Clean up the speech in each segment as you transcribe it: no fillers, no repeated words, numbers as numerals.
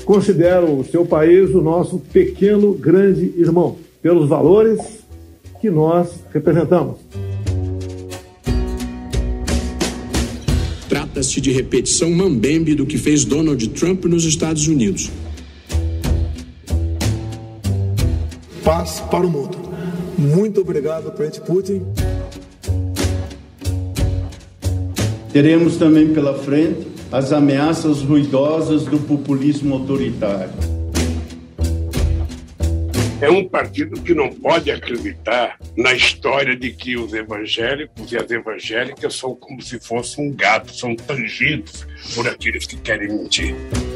considero o seu país o nosso pequeno grande irmão, pelos valores que nós representamos. Trata-se de repetição mambembe do que fez Donald Trump nos Estados Unidos. Paz para o mundo. Muito obrigado, presidente Putin. Teremos também pela frente as ameaças ruidosas do populismo autoritário. É um partido que não pode acreditar na história de que os evangélicos e as evangélicas são como se fosse um gato, são tangidos por aqueles que querem mentir.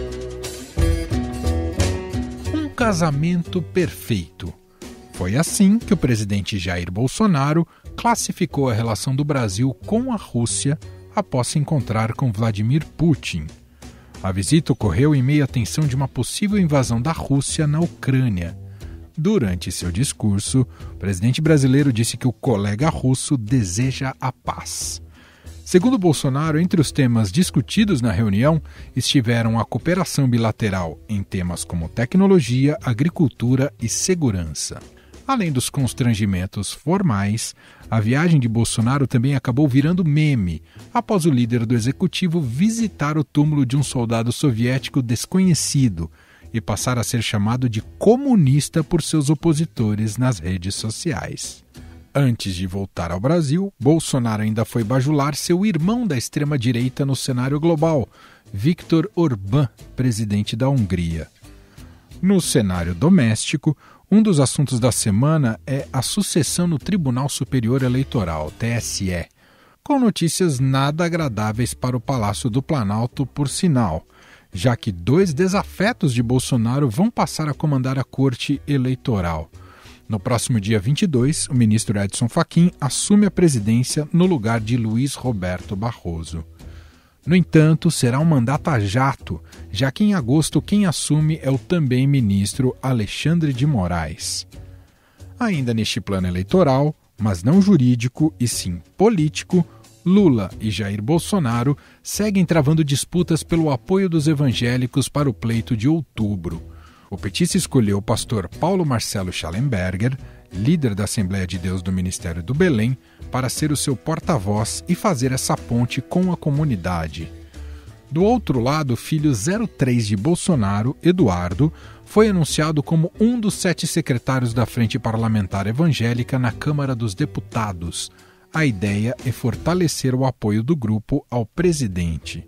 Um casamento perfeito. Foi assim que o presidente Jair Bolsonaro classificou a relação do Brasil com a Rússia após se encontrar com Vladimir Putin. A visita ocorreu em meio à tensão de uma possível invasão da Rússia na Ucrânia. Durante seu discurso, o presidente brasileiro disse que o colega russo deseja a paz. Segundo Bolsonaro, entre os temas discutidos na reunião estiveram a cooperação bilateral em temas como tecnologia, agricultura e segurança. Além dos constrangimentos formais, a viagem de Bolsonaro também acabou virando meme, após o líder do executivo visitar o túmulo de um soldado soviético desconhecido e passar a ser chamado de comunista por seus opositores nas redes sociais. Antes de voltar ao Brasil, Bolsonaro ainda foi bajular seu irmão da extrema-direita no cenário global, Viktor Orbán, presidente da Hungria. No cenário doméstico, um dos assuntos da semana é a sucessão no Tribunal Superior Eleitoral, TSE, com notícias nada agradáveis para o Palácio do Planalto, por sinal, já que 2 desafetos de Bolsonaro vão passar a comandar a Corte Eleitoral. No próximo dia 22, o ministro Edson Fachin assume a presidência no lugar de Luiz Roberto Barroso. No entanto, será um mandato a jato, já que em agosto quem assume é o também ministro Alexandre de Moraes. Ainda neste plano eleitoral, mas não jurídico e sim político, Lula e Jair Bolsonaro seguem travando disputas pelo apoio dos evangélicos para o pleito de outubro. O petista escolheu o pastor Paulo Marcelo Schallenberger, líder da Assembleia de Deus do Ministério do Belém, para ser o seu porta-voz e fazer essa ponte com a comunidade. Do outro lado, o filho 03 de Bolsonaro, Eduardo, foi anunciado como um dos 7 secretários da Frente Parlamentar Evangélica na Câmara dos Deputados. A ideia é fortalecer o apoio do grupo ao presidente.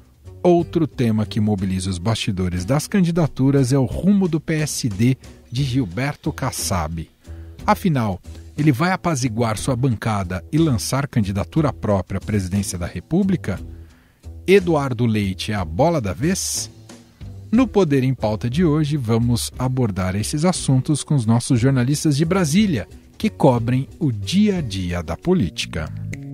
Outro tema que mobiliza os bastidores das candidaturas é o rumo do PSD de Gilberto Kassab. Afinal, ele vai apaziguar sua bancada e lançar candidatura própria à presidência da República? Eduardo Leite é a bola da vez? No Poder em Pauta de hoje, vamos abordar esses assuntos com os nossos jornalistas de Brasília, que cobrem o dia a dia da política.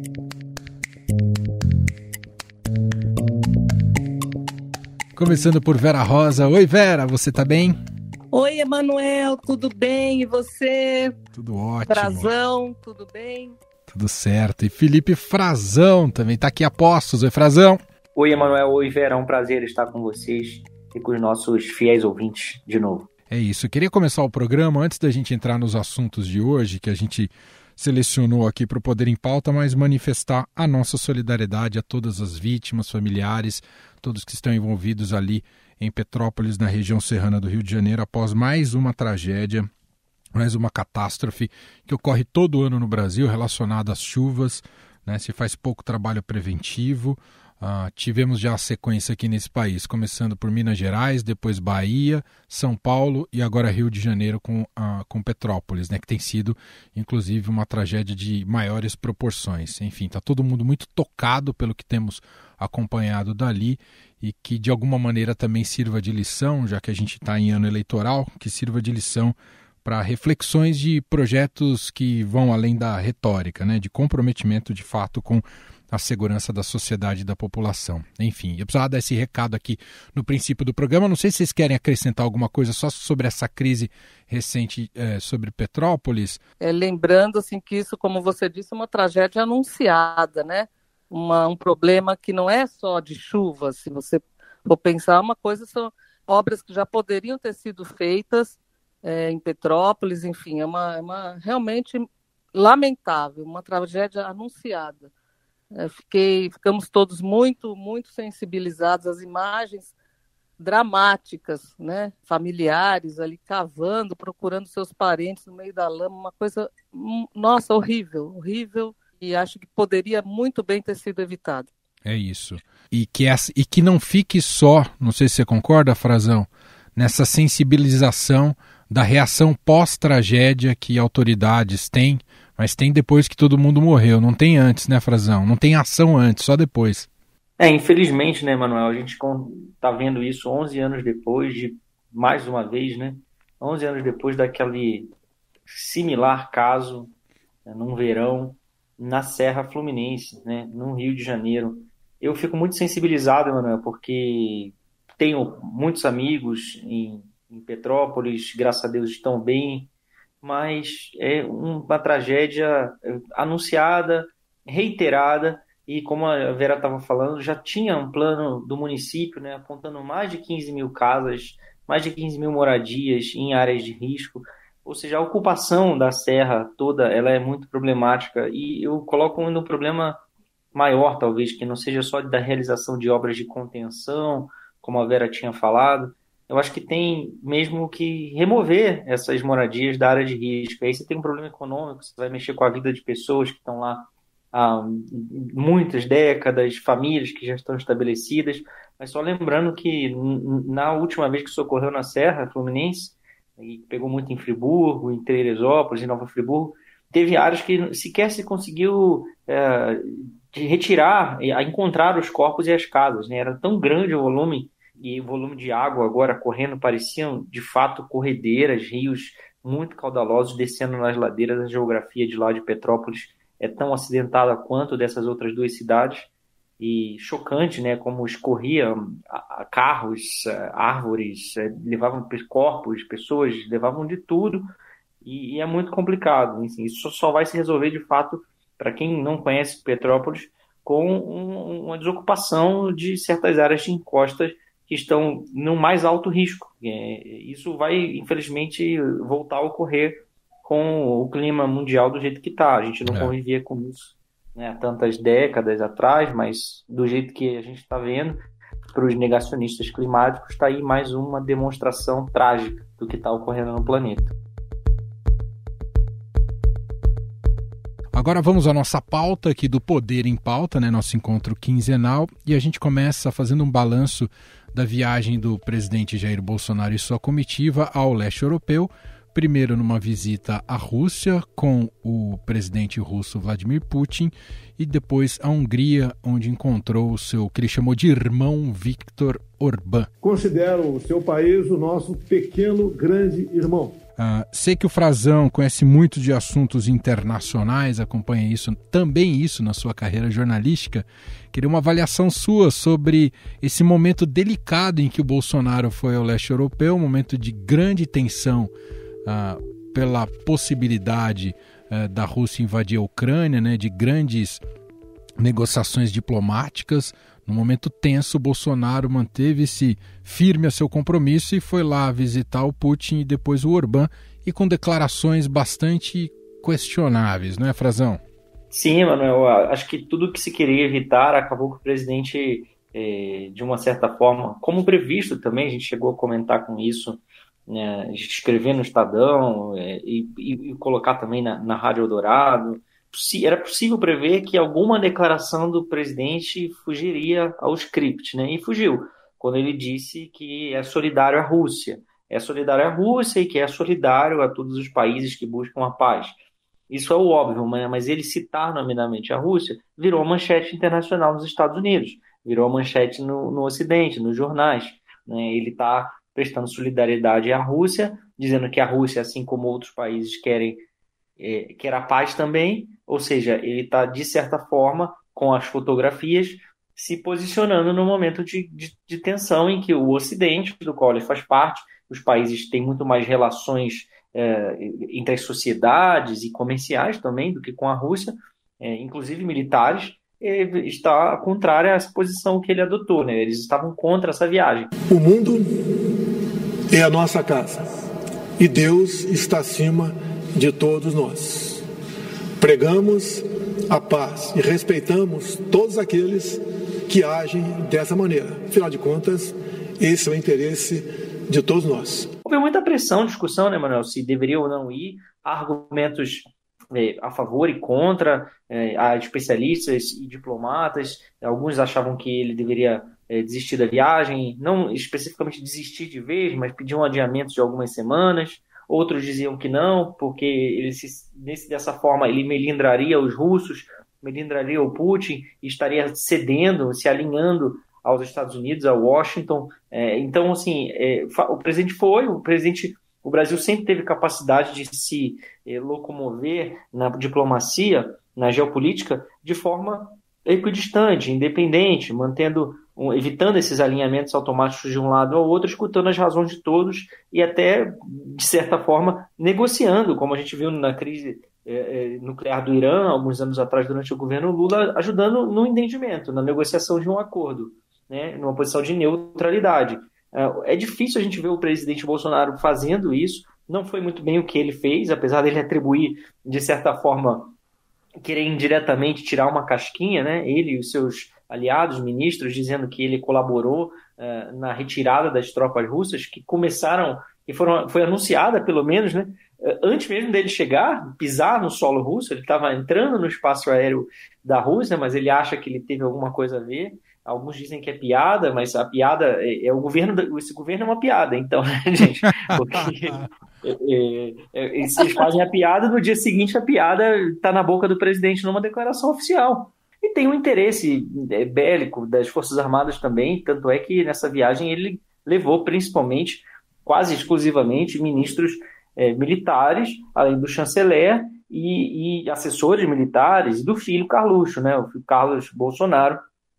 Começando por Vera Rosa. Oi, Vera, você tá bem? Oi, Emanuel, tudo bem? E você? Tudo ótimo. Frazão, tudo bem? Tudo certo. E Felipe Frazão também tá aqui a postos. Oi, Frazão. Oi, Emanuel. Oi, Vera. É um prazer estar com vocês e com os nossos fiéis ouvintes de novo. É isso. Eu queria começar o programa antes da gente entrar nos assuntos de hoje, que a gente selecionou aqui para o Poder em Pauta, mas manifestar a nossa solidariedade a todas as vítimas, familiares, todos que estão envolvidos ali em Petrópolis, na região serrana do Rio de Janeiro, após mais uma tragédia, mais uma catástrofe que ocorre todo ano no Brasil relacionada às chuvas, né? Se faz pouco trabalho preventivo. Tivemos já a sequência aqui nesse país, começando por Minas Gerais, depois Bahia, São Paulo e agora Rio de Janeiro com Petrópolis, né, que tem sido, inclusive, uma tragédia de maiores proporções. Enfim, está todo mundo muito tocado pelo que temos acompanhado dali e que, de alguma maneira, também sirva de lição, já que a gente está em ano eleitoral, que sirva de lição para reflexões de projetos que vão além da retórica, né, de comprometimento, de fato, com a segurança da sociedade e da população. Enfim, eu precisava dar esse recado aqui no princípio do programa. Não sei se vocês querem acrescentar alguma coisa só sobre essa crise recente sobre Petrópolis. Lembrando assim, que isso, como você disse, é uma tragédia anunciada, né? Um problema que não é só de chuva. Se você for pensar, uma coisa obras que já poderiam ter sido feitas em Petrópolis, enfim, é uma realmente lamentável, uma tragédia anunciada. Ficamos todos muito, muito sensibilizados às imagens dramáticas, né? Familiares ali cavando, procurando seus parentes no meio da lama, uma coisa, nossa, horrível, horrível, e acho que poderia muito bem ter sido evitado. É isso. E que não fique só, não sei se você concorda, Frazão, nessa sensibilização da reação pós-tragédia que autoridades têm, mas tem depois que todo mundo morreu, não tem antes, né, Frazão? Não tem ação antes, só depois. Infelizmente, né, Manuel, a gente está vendo isso 11 anos depois de, mais uma vez, né, 11 anos depois daquele similar caso, né, num verão, na Serra Fluminense, né, no Rio de Janeiro. Eu fico muito sensibilizado, Manuel, porque tenho muitos amigos em Petrópolis, graças a Deus estão bem, mas é uma tragédia anunciada, reiterada, e como a Vera estava falando, já tinha um plano do município, né, apontando mais de 15 mil casas, mais de 15 mil moradias em áreas de risco. Ou seja, a ocupação da serra toda ela é muito problemática, e eu coloco ainda um problema maior, talvez, que não seja só da realização de obras de contenção, como a Vera tinha falado. Eu acho que tem mesmo que remover essas moradias da área de risco. Aí você tem um problema econômico, você vai mexer com a vida de pessoas que estão lá há muitas décadas, famílias que já estão estabelecidas, mas só lembrando que na última vez que isso ocorreu na Serra Fluminense, e pegou muito em Friburgo, em Teresópolis, em Nova Friburgo, teve áreas que sequer se conseguiu retirar, encontrar os corpos e as casas, né? Era tão grande o volume, e o volume de água agora correndo pareciam de fato corredeiras, rios muito caudalosos descendo nas ladeiras. A geografia de lá de Petrópolis é tão acidentada quanto dessas outras duas cidades, e chocante, né, como escorria carros, árvores, levavam corpos, pessoas, levavam de tudo, e é muito complicado. Assim, isso só vai se resolver de fato, para quem não conhece Petrópolis, com uma desocupação de certas áreas de encostas que estão no mais alto risco. Isso vai, infelizmente, voltar a ocorrer com o clima mundial do jeito que está. A gente não convivia com isso, né, há tantas décadas atrás, mas do jeito que a gente está vendo, para os negacionistas climáticos, está aí mais uma demonstração trágica do que está ocorrendo no planeta. Agora vamos à nossa pauta aqui do Poder em Pauta, né, nosso encontro quinzenal, e a gente começa fazendo um balanço da viagem do presidente Jair Bolsonaro e sua comitiva ao leste europeu, primeiro numa visita à Rússia com o presidente russo Vladimir Putin e depois à Hungria, onde encontrou o seu, que ele chamou de irmão Viktor Orbán. Considero o seu país o nosso pequeno grande irmão. Sei que o Frazão conhece muito de assuntos internacionais, acompanha também isso na sua carreira jornalística. Queria uma avaliação sua sobre esse momento delicado em que o Bolsonaro foi ao leste europeu, um momento de grande tensão pela possibilidade da Rússia invadir a Ucrânia, né, de grandes negociações diplomáticas. No momento tenso, o Bolsonaro manteve-se firme a seu compromisso e foi lá visitar o Putin e depois o Orbán, e com declarações bastante questionáveis, não é, Frazão? Sim, Manuel, acho que tudo que se queria evitar acabou com o presidente, de uma certa forma, como previsto também, a gente chegou a comentar com isso, né, escrever no Estadão e colocar também na Rádio Eldorado. Era possível prever que alguma declaração do presidente fugiria ao script, né? E fugiu, quando ele disse que é solidário à Rússia. É solidário à Rússia e que é solidário a todos os países que buscam a paz. Isso é o óbvio, mas ele citar nominalmente a Rússia virou uma manchete internacional nos Estados Unidos, virou uma manchete no Ocidente, nos jornais, né? Ele está prestando solidariedade à Rússia, dizendo que a Rússia, assim como outros países, quer a paz também, ou seja, ele está, de certa forma, com as fotografias, se posicionando no momento de tensão em que o Ocidente, do qual ele faz parte, os países têm muito mais relações entre as sociedades e comerciais também do que com a Rússia, inclusive militares, está contrária a essa posição que ele adotou, né? Eles estavam contra essa viagem. O mundo é a nossa casa e Deus está acima de todos nós. Pregamos a paz e respeitamos todos aqueles que agem dessa maneira. Afinal de contas, esse é o interesse de todos nós. Houve muita pressão, discussão, né, Manuel, se deveria ou não ir, argumentos a favor e contra, há especialistas e diplomatas, alguns achavam que ele deveria desistir da viagem, não especificamente desistir de vez, mas pedir um adiamento de algumas semanas. Outros diziam que não, porque dessa forma ele melindraria os russos, melindraria o Putin e estaria cedendo, se alinhando aos Estados Unidos, a Washington. Então, assim, o Brasil sempre teve capacidade de se locomover na diplomacia, na geopolítica, de forma equidistante, independente, evitando esses alinhamentos automáticos de um lado ao outro, escutando as razões de todos e até, de certa forma, negociando, como a gente viu na crise nuclear do Irã, alguns anos atrás, durante o governo Lula, ajudando no entendimento, na negociação de um acordo, né, numa posição de neutralidade. É difícil a gente ver o presidente Bolsonaro fazendo isso, não foi muito bem o que ele fez, apesar dele atribuir, de certa forma, querer indiretamente tirar uma casquinha, né, ele e os seus aliados, ministros, dizendo que ele colaborou na retirada das tropas russas, que começaram, foi anunciada pelo menos, né, antes mesmo dele pisar no solo russo. Ele estava entrando no espaço aéreo da Rússia, mas ele acha que ele teve alguma coisa a ver. Alguns dizem que é piada, mas a piada o governo, esse governo é uma piada, então, né, gente? Porque eles fazem a piada, no dia seguinte a piada está na boca do presidente numa declaração oficial. E tem um interesse bélico das Forças Armadas também, tanto é que nessa viagem ele levou principalmente, quase exclusivamente, ministros militares, além do chanceler e assessores militares, e do filho Carluxo, né, o filho Carlos Bolsonaro,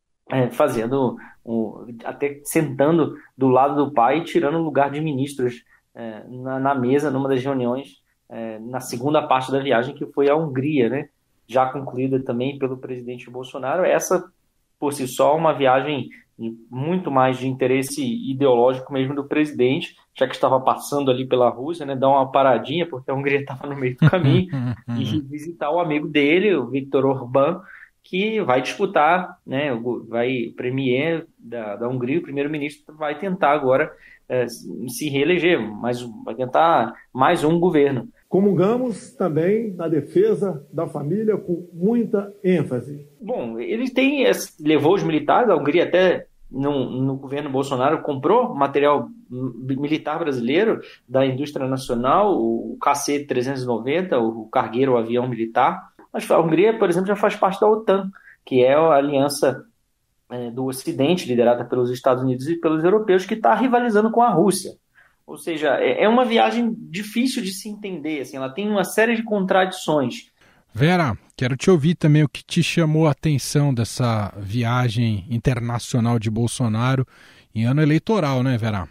até sentando do lado do pai e tirando o lugar de ministros na mesa, numa das reuniões, na segunda parte da viagem, que foi à Hungria, né, já concluída também pelo presidente Bolsonaro. Essa, por si só, uma viagem muito mais de interesse ideológico mesmo do presidente, já que estava passando ali pela Rússia, né, dar uma paradinha, porque a Hungria estava no meio do caminho, e visitar o amigo dele, o Viktor Orbán, que vai disputar, né, o premier da Hungria, o primeiro-ministro, vai tentar agora se reeleger, mas vai tentar mais um governo. Comungamos também na defesa da família com muita ênfase. Bom, ele levou os militares, a Hungria até no governo Bolsonaro comprou material militar brasileiro da indústria nacional, o KC-390, o cargueiro, o avião militar. Mas a Hungria, por exemplo, já faz parte da OTAN, que é a aliança do Ocidente, liderada pelos Estados Unidos e pelos europeus, que está rivalizando com a Rússia. Ou seja, é uma viagem difícil de se entender, assim, ela tem uma série de contradições. Vera, quero te ouvir também o que te chamou a atenção dessa viagem internacional de Bolsonaro em ano eleitoral, né, Vera?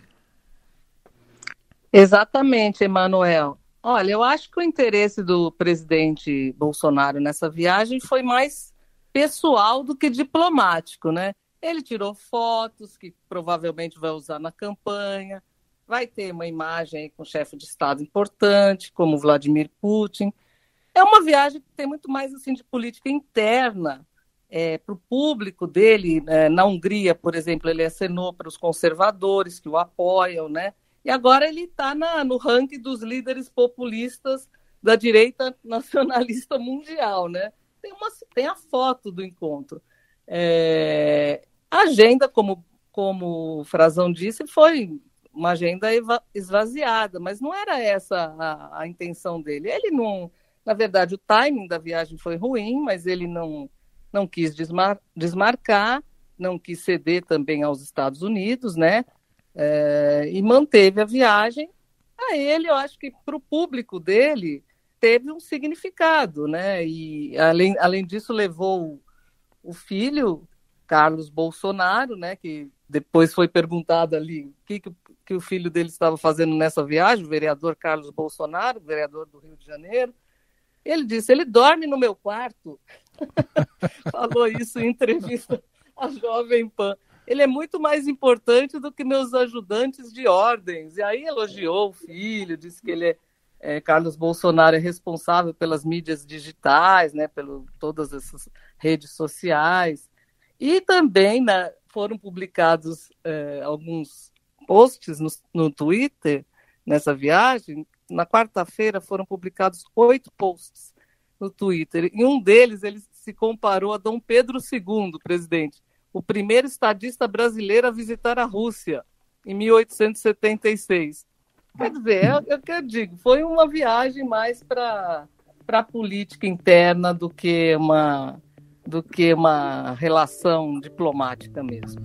Exatamente, Emanuel. Olha, eu acho que o interesse do presidente Bolsonaro nessa viagem foi mais pessoal do que diplomático, né? Ele tirou fotos que provavelmente vai usar na campanha, vai ter uma imagem aí com um chefe de Estado importante, como Vladimir Putin. É uma viagem que tem muito mais assim, de política interna para o público dele. Na Hungria, por exemplo, ele acenou para os conservadores que o apoiam, né? E agora ele está no ranking dos líderes populistas da direita nacionalista mundial, né? Tem a foto do encontro. A agenda, como o Frazão disse, foi uma agenda esvaziada, mas não era essa a intenção dele. Ele não... Na verdade, o timing da viagem foi ruim, mas ele não quis desmarcar, não quis ceder também aos Estados Unidos, né? E manteve a viagem. A ele, eu acho que para o público dele teve um significado, né? E além disso levou o filho, Carlos Bolsonaro, né? Que depois foi perguntado ali o que o filho dele estava fazendo nessa viagem, o vereador Carlos Bolsonaro, vereador do Rio de Janeiro. Ele disse, ele dorme no meu quarto. Falou isso em entrevista à Jovem Pan. Ele é muito mais importante do que meus ajudantes de ordens. E aí elogiou o filho, disse que ele Carlos Bolsonaro é responsável pelas mídias digitais, né, todas essas redes sociais. E também foram publicados alguns posts no Twitter, nessa viagem. Na quarta-feira foram publicados 8 posts no Twitter. Em um deles, ele se comparou a Dom Pedro II, presidente, o primeiro estadista brasileiro a visitar a Rússia, em 1876. Quer dizer, é o que eu digo, foi uma viagem mais para a política interna do que uma relação diplomática mesmo.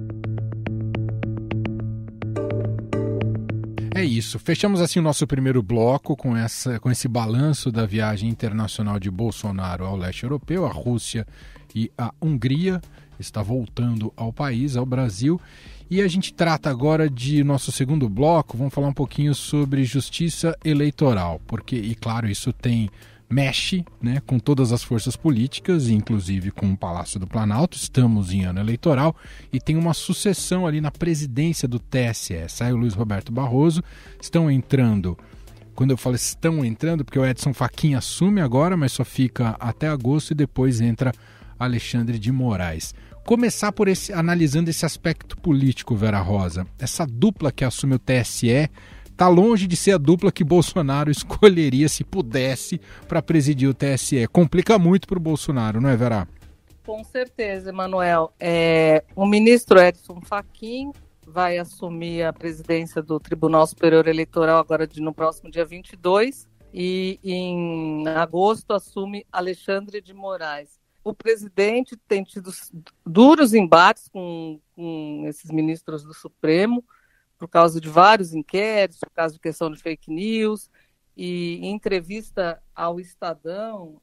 É isso. Fechamos assim o nosso primeiro bloco com esse balanço da viagem internacional de Bolsonaro ao leste europeu, a Rússia e a Hungria. Está voltando ao país, ao Brasil. E a gente trata agora de nosso segundo bloco, vamos falar um pouquinho sobre justiça eleitoral, porque, e claro, isso mexe, né, com todas as forças políticas, inclusive com o Palácio do Planalto. Estamos em ano eleitoral e tem uma sucessão ali na presidência do TSE. Sai o Luiz Roberto Barroso, estão entrando, quando eu falo estão entrando, porque o Edson Fachin assume agora, mas só fica até agosto e depois entra Alexandre de Moraes. Começar por analisando esse aspecto político, Vera Rosa. Essa dupla que assume o TSE está longe de ser a dupla que Bolsonaro escolheria se pudesse para presidir o TSE. Complica muito para o Bolsonaro, não é, Vera? Com certeza, Emanuel. O ministro Edson Fachin vai assumir a presidência do Tribunal Superior Eleitoral agora no próximo dia 22 e em agosto assume Alexandre de Moraes. O presidente tem tido duros embates com esses ministros do Supremo, por causa de vários inquéritos, por causa de questão de fake news. E em entrevista ao Estadão,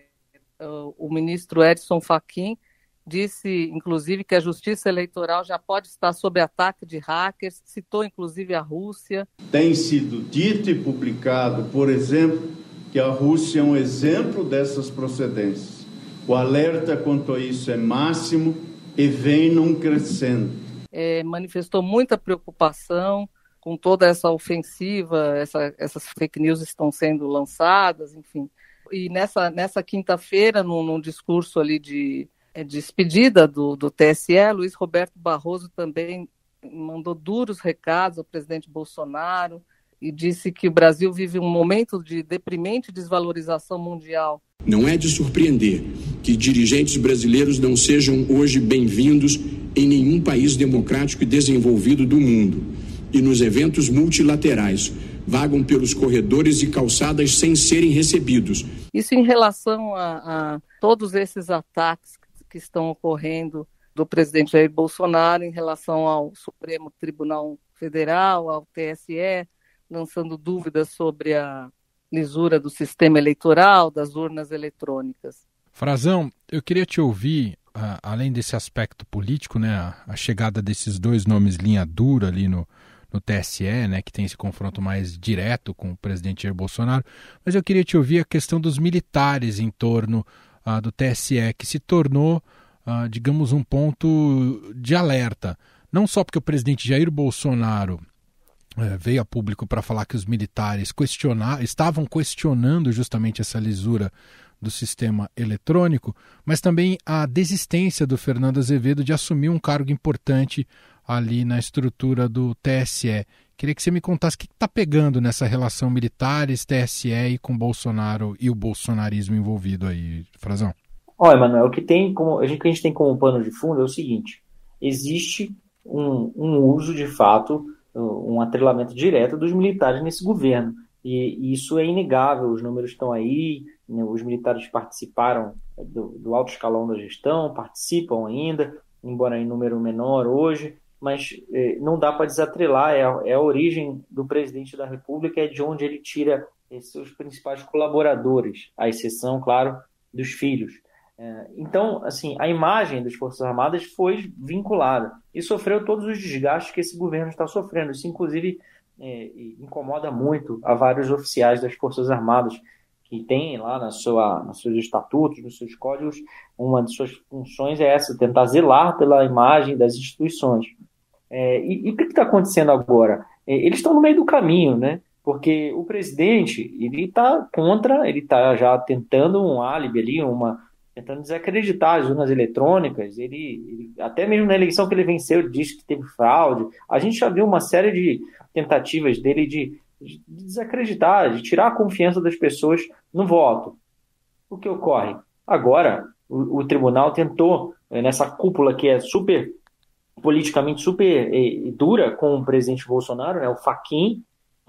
o ministro Edson Fachin disse, inclusive, que a justiça eleitoral já pode estar sob ataque de hackers, citou, inclusive, a Rússia. Tem sido dito e publicado, por exemplo, que a Rússia é um exemplo dessas procedências. O alerta quanto a isso é máximo e vem num crescendo. Manifestou muita preocupação com toda essa ofensiva, essas fake news estão sendo lançadas, enfim. E nessa quinta-feira, num discurso ali de despedida do TSE, Luiz Roberto Barroso também mandou duros recados ao presidente Bolsonaro e disse que o Brasil vive um momento de deprimente desvalorização mundial. Não é de surpreender que dirigentes brasileiros não sejam hoje bem-vindos em nenhum país democrático e desenvolvido do mundo. E nos eventos multilaterais, vagam pelos corredores e calçadas sem serem recebidos. Isso em relação a todos esses ataques que estão ocorrendo do presidente Jair Bolsonaro em relação ao Supremo Tribunal Federal, ao TSE, lançando dúvidas sobre a lisura do sistema eleitoral, das urnas eletrônicas. Frazão, eu queria te ouvir, além desse aspecto político, né, a chegada desses dois nomes linha dura ali no TSE, né, que tem esse confronto mais direto com o presidente Jair Bolsonaro, mas eu queria te ouvir a questão dos militares em torno do TSE, que se tornou, digamos, um ponto de alerta. Não só porque o presidente Jair Bolsonaro veio a público para falar que os militares estavam questionando justamente essa lisura do sistema eletrônico, mas também a desistência do Fernando Azevedo de assumir um cargo importante ali na estrutura do TSE. Queria que você me contasse o que está pegando nessa relação militares, TSE e com Bolsonaro e o bolsonarismo envolvido aí, Frazão. Olha, Emanuel, o que a gente tem como pano de fundo é o seguinte: existe um uso de fato, um atrelamento direto dos militares nesse governo. E isso é inegável, os números estão aí, né, os militares participaram do alto escalão da gestão, participam ainda, embora em número menor hoje, mas não dá para desatrelar, é a origem do presidente da República, é de onde ele tira seus principais colaboradores, à exceção, claro, dos filhos. Então, assim, a imagem das Forças Armadas foi vinculada e sofreu todos os desgastes que esse governo está sofrendo. Isso, inclusive, incomoda muito a vários oficiais das Forças Armadas que tem lá nos seus estatutos, nos seus códigos, uma de suas funções é essa, tentar zelar pela imagem das instituições. E o que está acontecendo agora? Eles estão no meio do caminho, né? Porque o presidente, ele está contra, ele está já tentando um álibi ali, tentando desacreditar as urnas eletrônicas. Ele até mesmo na eleição que ele venceu, ele disse que teve fraude. A gente já viu uma série de tentativas dele de desacreditar, de tirar a confiança das pessoas no voto. O que ocorre? Agora, o tribunal tentou, nessa cúpula que é politicamente super dura com o presidente Bolsonaro, né, o Fachin,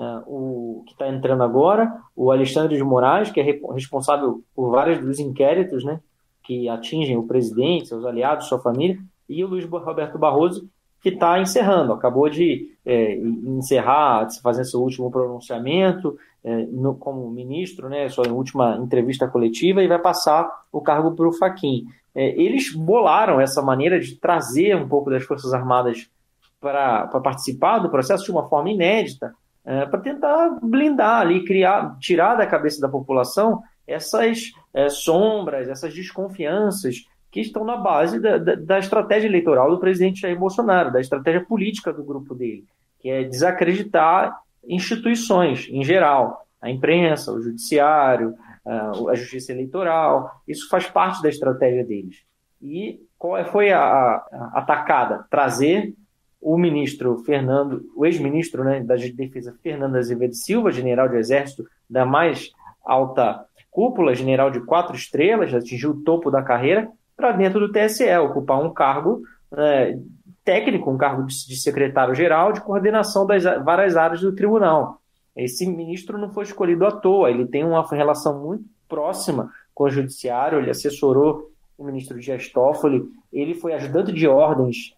o que está entrando agora, o Alexandre de Moraes, que é responsável por vários dos inquéritos, né, que atingem o presidente, seus aliados, sua família, e o Luiz Roberto Barroso, que está encerrando, acabou de encerrar, fazer seu último pronunciamento como ministro, né, sua última entrevista coletiva, e vai passar o cargo para o Fachin. Eles bolaram essa maneira de trazer um pouco das Forças Armadas para participar do processo de uma forma inédita, para tentar blindar ali, tirar da cabeça da população essas sombras, essas desconfianças que estão na base da estratégia eleitoral do presidente Jair Bolsonaro, da estratégia política do grupo dele, que é desacreditar instituições em geral, a imprensa, o judiciário, a justiça eleitoral. Isso faz parte da estratégia deles. E qual foi a atacada? Trazer o ex-ministro, né, da Defesa, Fernando Azevedo Silva, general de exército da mais alta cúpula, general de 4 estrelas, atingiu o topo da carreira, para dentro do TSE, ocupar um cargo técnico, um cargo de secretário-geral de coordenação das várias áreas do tribunal. Esse ministro não foi escolhido à toa, ele tem uma relação muito próxima com o judiciário, ele assessorou o ministro Dias Toffoli, ele foi ajudante de ordens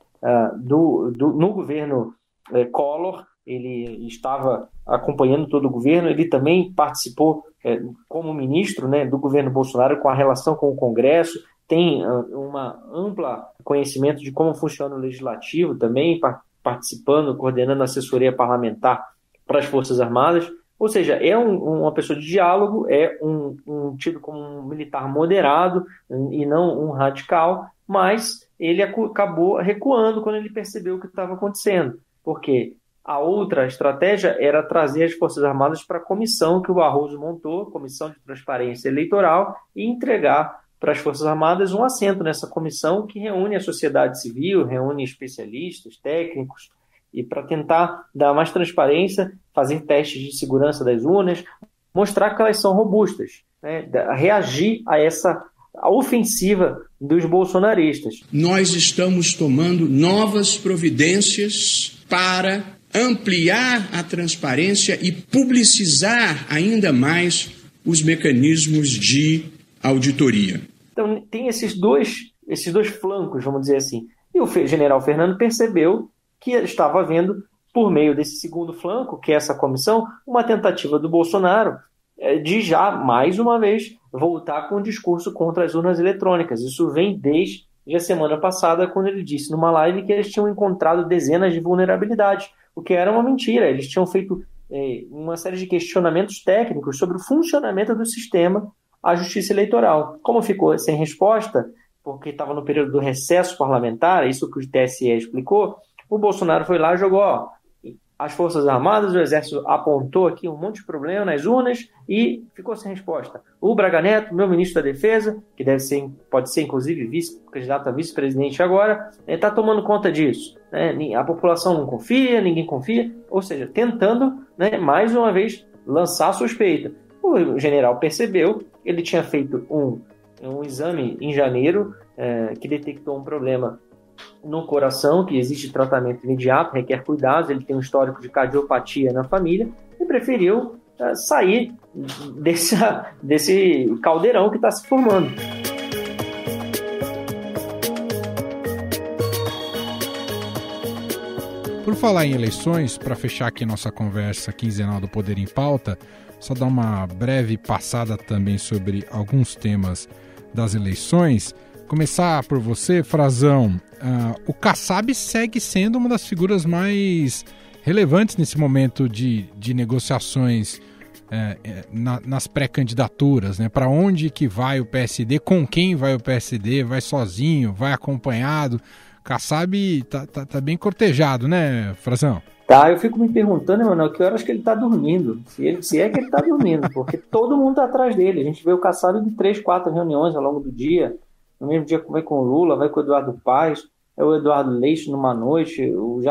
no governo Collor, ele estava acompanhando todo o governo, ele também participou como ministro, né, do governo Bolsonaro, com a relação com o Congresso, tem uma ampla conhecimento de como funciona o legislativo também, participando, coordenando a assessoria parlamentar para as Forças Armadas. Ou seja, é uma pessoa de diálogo, é tido como um militar moderado e não um radical, mas ele acabou recuando quando ele percebeu o que estava acontecendo. Porque a outra estratégia era trazer as Forças Armadas para a comissão que o Barroso montou, Comissão de Transparência Eleitoral, e entregar para as Forças Armadas um assento nessa comissão que reúne a sociedade civil, reúne especialistas, técnicos, e para tentar dar mais transparência, fazer testes de segurança das urnas, mostrar que elas são robustas, né? Reagir a essa ofensiva dos bolsonaristas. Nós estamos tomando novas providências para ampliar a transparência e publicizar ainda mais os mecanismos de auditoria. Então tem esses dois flancos, vamos dizer assim. E o general Fernando percebeu que estava havendo, por meio desse segundo flanco, que é essa comissão, uma tentativa do Bolsonaro de já, mais uma vez, voltar com um discurso contra as urnas eletrônicas. Isso vem desde a semana passada, quando ele disse numa live que eles tinham encontrado dezenas de vulnerabilidades, o que era uma mentira. Eles tinham feito uma série de questionamentos técnicos sobre o funcionamento do sistema à justiça eleitoral. Como ficou sem resposta, porque estava no período do recesso parlamentar, isso que o TSE explicou, o Bolsonaro foi lá e jogou as Forças Armadas, o Exército apontou aqui um monte de problema nas urnas e ficou sem resposta. O Braga Neto, meu ministro da Defesa, que pode ser inclusive candidato a vice-presidente agora, está tomando conta disso. Né? A população não confia, ninguém confia, ou seja, tentando, né, mais uma vez lançar suspeita. O general percebeu, ele tinha feito um exame em janeiro que detectou um problema no coração, que existe tratamento imediato, requer cuidados, ele tem um histórico de cardiopatia na família e preferiu sair desse caldeirão que está se formando. Por falar em eleições, para fechar aqui nossa conversa quinzenal do Poder em Pauta, só dar uma breve passada também sobre alguns temas das eleições. Começar por você, Frazão. O Kassab segue sendo uma das figuras mais relevantes nesse momento de negociações nas pré-candidaturas, né? Para onde que vai o PSD, com quem vai o PSD, vai sozinho, vai acompanhado. Kassab tá bem cortejado, né, Frazão? Tá, eu fico me perguntando, Emanuel, que horas que ele tá dormindo. Se é que ele tá dormindo, porque todo mundo tá atrás dele. A gente vê o Kassab em 3, 4 reuniões ao longo do dia. No mesmo dia vai com o Lula, vai com o Eduardo Paes, é o Eduardo Leite numa noite,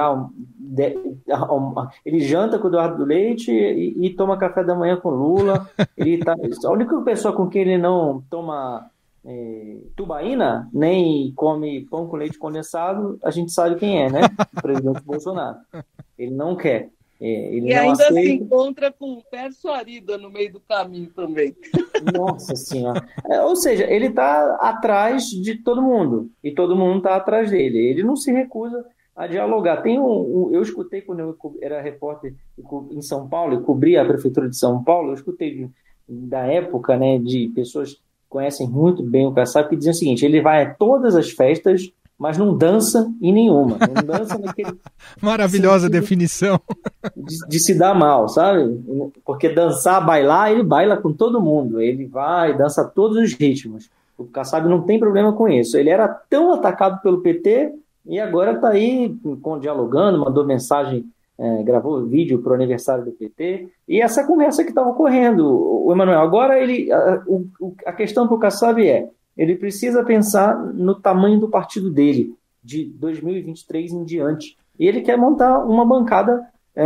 ele janta com o Eduardo Leite e toma café da manhã com o Lula. A única pessoa com quem ele não toma tubaína, nem come pão com leite condensado, a gente sabe quem é, né? O presidente Bolsonaro. Ele não quer. Ele não ainda aceita. se encontra com o Pércio Arida no meio do caminho também. Nossa Senhora. Ou seja, ele está atrás de todo mundo. E todo mundo está atrás dele. Ele não se recusa a dialogar. Eu escutei quando eu era repórter em São Paulo e cobria a prefeitura de São Paulo, eu escutei da época, né, de pessoas que conhecem muito bem o Kassab, que diziam o seguinte: ele vai a todas as festas, mas não dança em nenhuma. Não dança naquele maravilhosa definição. De se dar mal, sabe? Porque dançar, bailar, ele baila com todo mundo. Ele vai, dança todos os ritmos. O Kassab não tem problema com isso. Ele era tão atacado pelo PT e agora está aí dialogando, mandou mensagem, gravou vídeo para o aniversário do PT. E essa conversa que estava ocorrendo, o Emanuel. Agora, a questão para o Kassab ele precisa pensar no tamanho do partido dele, de 2023 em diante. E ele quer montar uma bancada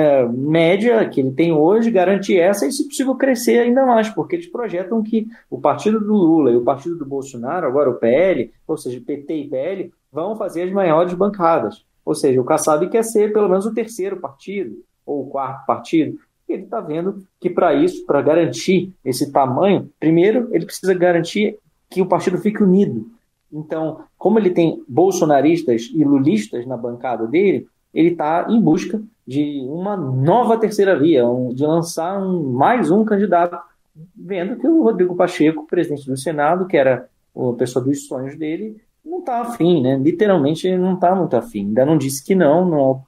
média que ele tem hoje, garantir essa e, se possível, crescer ainda mais, porque eles projetam que o partido do Lula e o partido do Bolsonaro, agora o PL, ou seja, PT e PL, vão fazer as maiores bancadas. Ou seja, o Kassab quer ser pelo menos o terceiro partido, ou o quarto partido. E ele está vendo que, para isso, para garantir esse tamanho, primeiro ele precisa garantir que o partido fique unido. Então, como ele tem bolsonaristas e lulistas na bancada dele, ele está em busca de uma nova terceira via, de lançar mais um candidato, vendo que o Rodrigo Pacheco, presidente do Senado, que era a pessoa dos sonhos dele, não está afim, né? Literalmente não está muito afim. Ainda não disse que não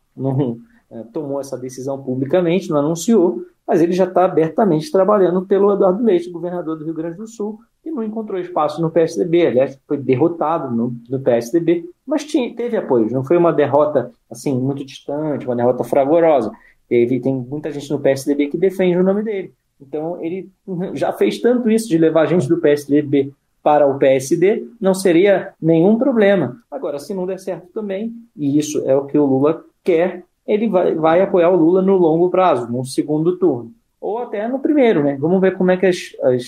tomou essa decisão publicamente, não anunciou, mas ele já está abertamente trabalhando pelo Eduardo Leite, governador do Rio Grande do Sul, e não encontrou espaço no PSDB, aliás, foi derrotado no PSDB, mas teve apoio, não foi uma derrota assim, muito distante, uma derrota fragorosa. Tem muita gente no PSDB que defende o nome dele. Então, ele já fez tanto isso de levar gente do PSDB para o PSD, não seria nenhum problema. Agora, se não der certo também, e isso é o que o Lula quer, ele vai apoiar o Lula no longo prazo, no segundo turno. Ou até no primeiro, né? Vamos ver como é que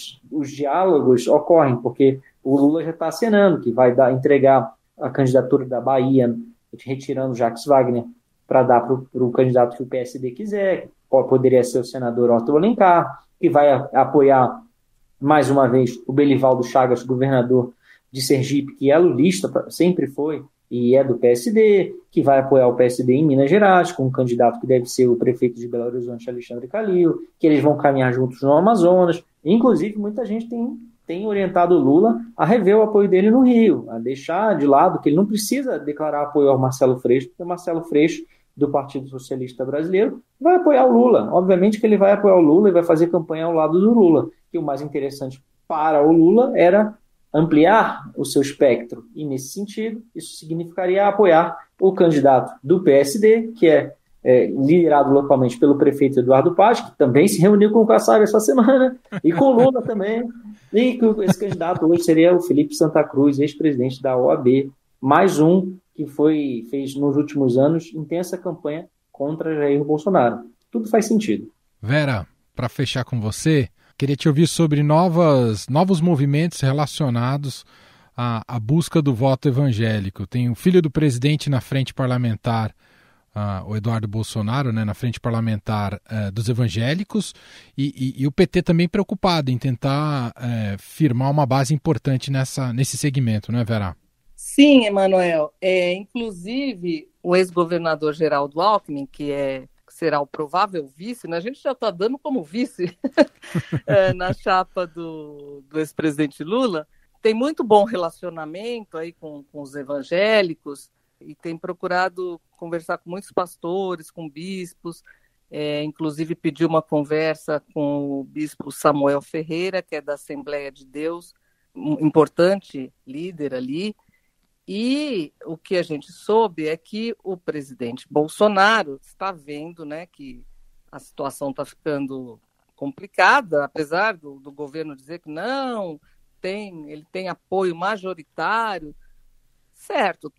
os diálogos ocorrem, porque o Lula já está acenando que vai entregar a candidatura da Bahia, retirando Jacques Wagner, para dar para o candidato que o PSD quiser, que poderia ser o senador Otto Alencar, que vai apoiar, mais uma vez, o Belivaldo Chagas, governador de Sergipe, que é lulista, sempre foi, e é do PSD, que vai apoiar o PSD em Minas Gerais, com um candidato que deve ser o prefeito de Belo Horizonte, Alexandre Calil, que eles vão caminhar juntos no Amazonas. Inclusive, muita gente tem orientado o Lula a rever o apoio dele no Rio, a deixar de lado que ele não precisa declarar apoio ao Marcelo Freixo, porque o Marcelo Freixo, do Partido Socialista Brasileiro, vai apoiar o Lula. Obviamente que ele vai apoiar o Lula e vai fazer campanha ao lado do Lula, que o mais interessante para o Lula era ampliar o seu espectro, e nesse sentido, isso significaria apoiar o candidato do PSD, que é liderado localmente pelo prefeito Eduardo Paes, que também se reuniu com o Kassab essa semana, e com o Lula também, e esse candidato hoje seria o Felipe Santa Cruz, ex-presidente da OAB, mais um que fez nos últimos anos intensa campanha contra Jair Bolsonaro. Tudo faz sentido. Vera, para fechar com você, queria te ouvir sobre novos movimentos relacionados à busca do voto evangélico. Tem o filho do presidente na frente parlamentar, o Eduardo Bolsonaro, né, na frente parlamentar dos evangélicos, e o PT também preocupado em tentar firmar uma base importante nesse segmento, não é, Vera? Sim, Emanuel. Inclusive, o ex-governador Geraldo Alckmin, que será o provável vice, né? A gente já está dando como vice na chapa do ex-presidente Lula, tem muito bom relacionamento aí com os evangélicos e tem procurado conversar com muitos pastores, com bispos, inclusive pediu uma conversa com o bispo Samuel Ferreira, que é da Assembleia de Deus, um importante líder ali. E o que a gente soube é que o presidente Bolsonaro está vendo, né, que a situação está ficando complicada, apesar do governo dizer que não, ele tem apoio majoritário. Certo,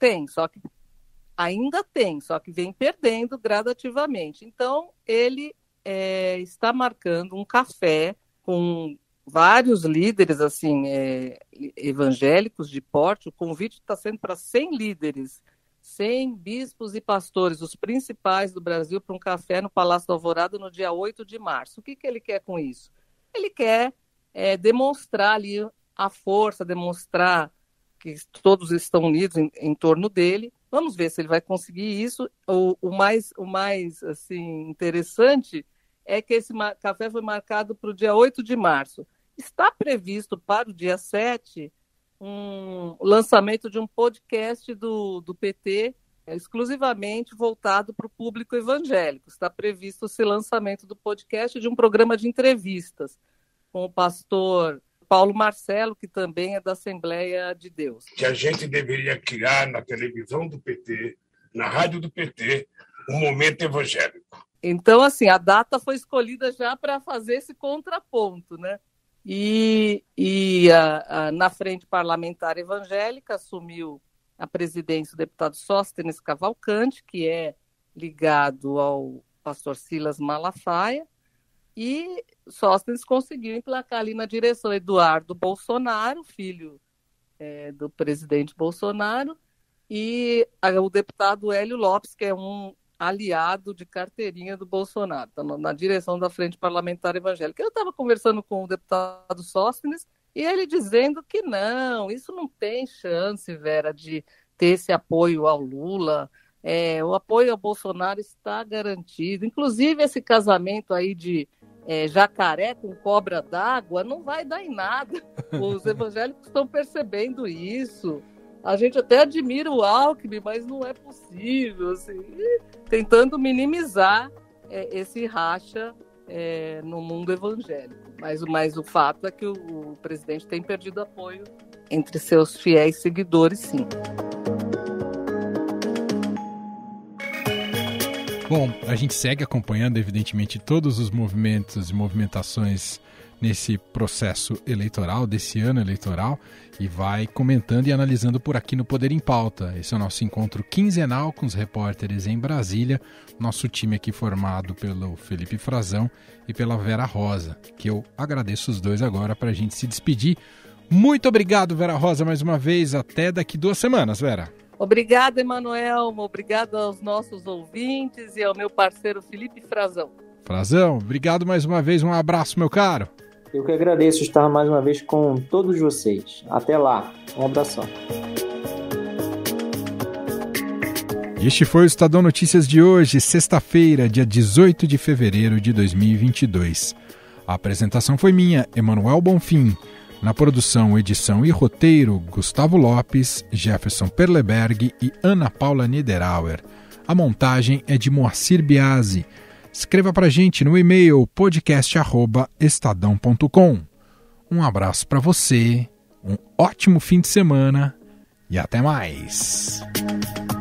ainda tem, só que vem perdendo gradativamente. Então, ele está marcando um café com vários líderes assim, evangélicos de porte. O convite está sendo para 100 líderes, 100 bispos e pastores, os principais do Brasil, para um café no Palácio da Alvorada no dia 8 de março. O que ele quer com isso? Ele quer demonstrar ali a força, demonstrar que todos estão unidos em torno dele. Vamos ver se ele vai conseguir isso. O mais assim, interessante é que esse café foi marcado para o dia 8 de março. Está previsto para o dia 7 o lançamento de um podcast do PT, exclusivamente voltado para o público evangélico. Está previsto esse lançamento do podcast de um programa de entrevistas com o pastor Paulo Marcelo, que também é da Assembleia de Deus. Que a gente deveria criar na televisão do PT, na rádio do PT, um momento evangélico. Então, assim, a data foi escolhida já para fazer esse contraponto, né? E na Frente Parlamentar Evangélica assumiu a presidência o deputado Sóstenes Cavalcante, que é ligado ao pastor Silas Malafaia, e Sóstenes conseguiu emplacar ali na direção Eduardo Bolsonaro, filho do presidente Bolsonaro, e o deputado Hélio Lopes, que é um aliado de carteirinha do Bolsonaro, está na direção da Frente Parlamentar Evangélica. Eu estava conversando com o deputado Sóstenes e ele dizendo que não, isso não tem chance, Vera, de ter esse apoio ao Lula. O apoio ao Bolsonaro está garantido. Inclusive, esse casamento aí de jacaré com cobra d'água não vai dar em nada. Os evangélicos estão percebendo isso. A gente até admira o Alckmin, mas não é possível, assim, tentando minimizar esse racha no mundo evangélico. Mas o fato é que o presidente tem perdido apoio entre seus fiéis seguidores, sim. Bom, a gente segue acompanhando, evidentemente, todos os movimentos e movimentações nesse processo eleitoral, desse ano eleitoral, e vai comentando e analisando por aqui no Poder em Pauta. Esse é o nosso encontro quinzenal com os repórteres em Brasília, nosso time aqui formado pelo Felipe Frazão e pela Vera Rosa, que eu agradeço os dois agora para a gente se despedir. Muito obrigado, Vera Rosa, mais uma vez. Até daqui 2 semanas, Vera. Obrigada, Emanuel. Obrigado aos nossos ouvintes e ao meu parceiro Felipe Frazão. Frazão, obrigado mais uma vez. Um abraço, meu caro. Eu que agradeço estar mais uma vez com todos vocês. Até lá. Um abração. Este foi o Estadão Notícias de hoje, sexta-feira, dia 18 de fevereiro de 2022. A apresentação foi minha, Emanuel Bonfim. Na produção, edição e roteiro, Gustavo Lopes, Jefferson Perleberg e Ana Paula Niederauer. A montagem é de Moacir Biasi. Escreva pra gente no e-mail podcast@estadão.com. Um abraço para você, um ótimo fim de semana e até mais.